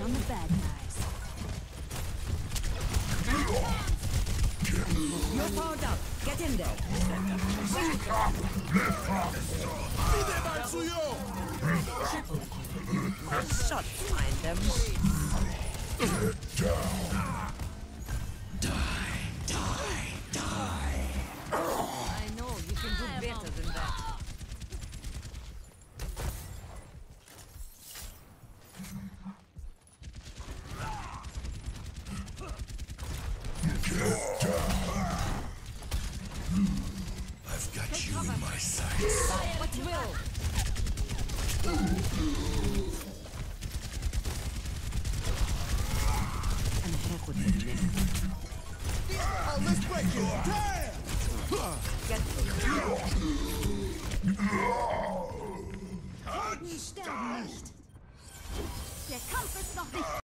on the bad guys. You're powered up. Get in there. Shot, find them. Die. I know, you can do better than that. I've got you in my sights. What will? And heck with the neck. Let's break it. Get Sterben nicht. Der Kampf ist noch nicht